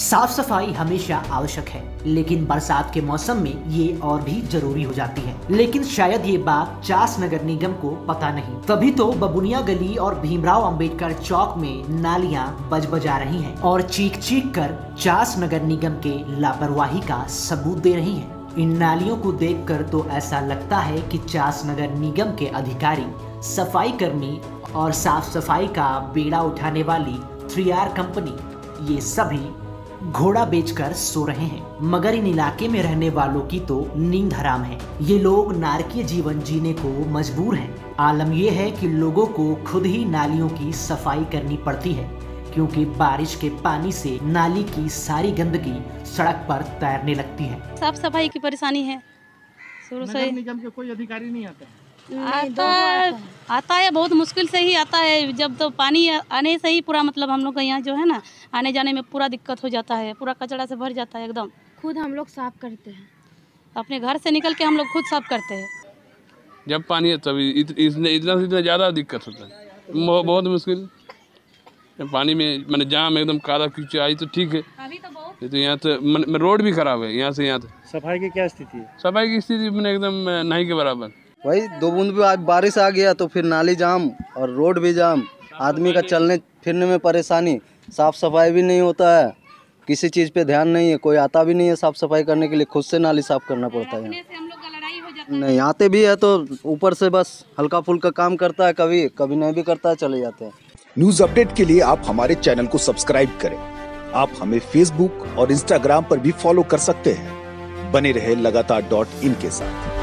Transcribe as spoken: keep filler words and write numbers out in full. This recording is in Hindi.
साफ सफाई हमेशा आवश्यक है, लेकिन बरसात के मौसम में ये और भी जरूरी हो जाती है। लेकिन शायद ये बात चास नगर निगम को पता नहीं, तभी तो बबुनिया गली और भीमराव अंबेडकर चौक में नालियां बजबजा रही हैं और चीख चीख कर चास नगर निगम के लापरवाही का सबूत दे रही हैं। इन नालियों को देखकर तो ऐसा लगता है कि चास नगर निगम के अधिकारी, सफाई कर्मी और साफ सफाई का बेड़ा उठाने वाली थ्री आर कंपनी, ये सभी घोड़ा बेचकर सो रहे हैं। मगर इन इलाके में रहने वालों की तो नींद हराम है। ये लोग नारकीय जीवन जीने को मजबूर हैं। आलम यह है कि लोगों को खुद ही नालियों की सफाई करनी पड़ती है, क्योंकि बारिश के पानी से नाली की सारी गंदगी सड़क पर तैरने लगती है। साफ सफाई की परेशानी है शुरू से। नगर निगम के कोई अधिकारी नहीं आता आता आता है, बहुत मुश्किल से ही आता है। जब तो पानी आने से ही पूरा मतलब हम लोग का यहाँ जो है ना, आने जाने में पूरा दिक्कत हो जाता है, पूरा कचरा से भर जाता है एकदम। खुद हम लोग साफ करते हैं, अपने घर से निकल के हम लोग खुद साफ करते हैं। जब पानी है तभी इत, इतने इतना से इतना ज़्यादा दिक्कत होता है, बहुत मुश्किल। पानी में मैंने जाम एकदम काला कीचड़ आई तो ठीक है, अभी तो बहुत तो यहाँ तो रोड भी खराब है। यहाँ से यहाँ तक सफाई की क्या स्थिति है? सफाई की स्थिति मैंने एकदम नहीं के बराबर। वही दो बूंद भी आज बारिश आ गया तो फिर नाली जाम और रोड भी जाम, आदमी का चलने फिरने में परेशानी, साफ सफाई भी नहीं होता है, किसी चीज़ पे ध्यान नहीं है, कोई आता भी नहीं है साफ सफाई करने के लिए, खुद से नाली साफ करना पड़ता है। नहीं आते भी है तो ऊपर से बस हल्का फुल्का काम करता है, कभी कभी नहीं भी करता है, चले जाते हैं। न्यूज अपडेट के लिए आप हमारे चैनल को सब्सक्राइब करें। आप हमें फेसबुक और इंस्टाग्राम पर भी फॉलो कर सकते हैं। बने रहे लगातार डॉट इन के साथ।